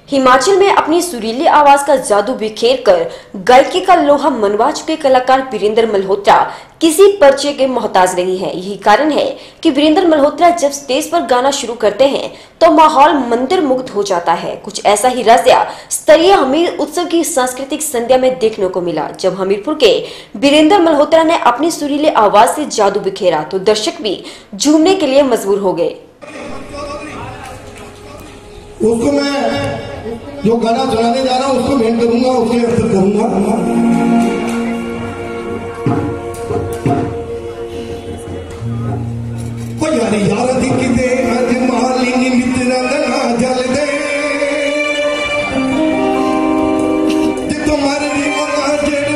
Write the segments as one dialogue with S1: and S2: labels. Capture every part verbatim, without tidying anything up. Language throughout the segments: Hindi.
S1: हिमाचल में अपनी सुरीली आवाज का जादू बिखेर कर गायकी का लोहा मनवा चुके कलाकार वीरेंद्र मल्होत्रा किसी परिचय के मोहताज नहीं है। यही कारण है कि वीरेंद्र मल्होत्रा जब स्टेज पर गाना शुरू करते हैं तो माहौल मंदिर मुग्ध हो जाता है। कुछ ऐसा ही राज्य स्तरीय हमीर उत्सव की सांस्कृतिक संध्या में देखने को मिला, जब हमीरपुर के वीरेंद्र मल्होत्रा ने अपनी सुरीली आवाज से जादू बिखेरा तो दर्शक भी झूमने के लिए मजबूर हो गए।
S2: उसको मैं जो गाना सुनाने जा रहा हूं उसको भेंट करूंगा, उसके अर्थ करूंगा। ओ यार यार दिख दे आज मालिनी मित्र ना जल दे ते तुम्हारे दीवाना जेड़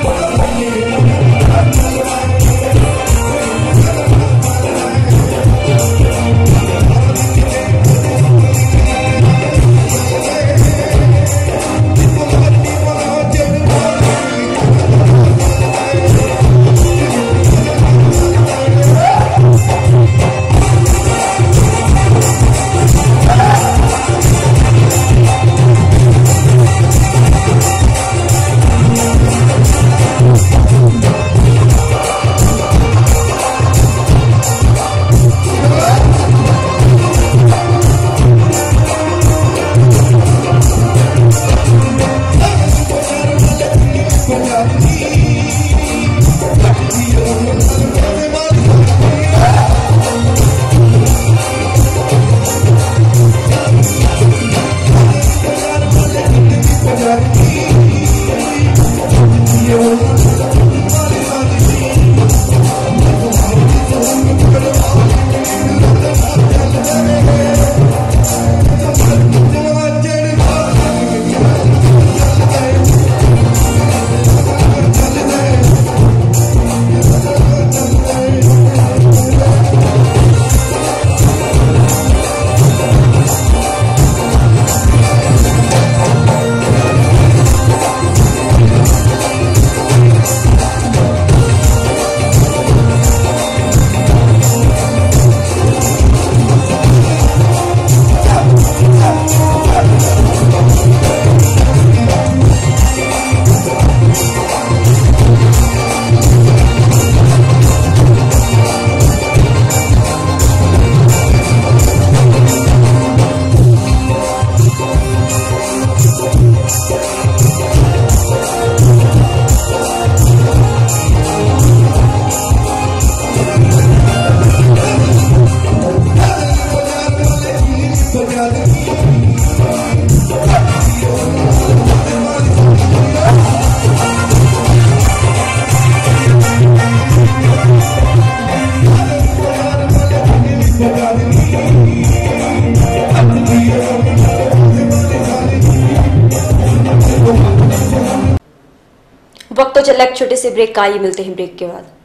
S1: वक्त तो चला एक छोटे से ब्रेक का, ये मिलते हैं ब्रेक के बाद।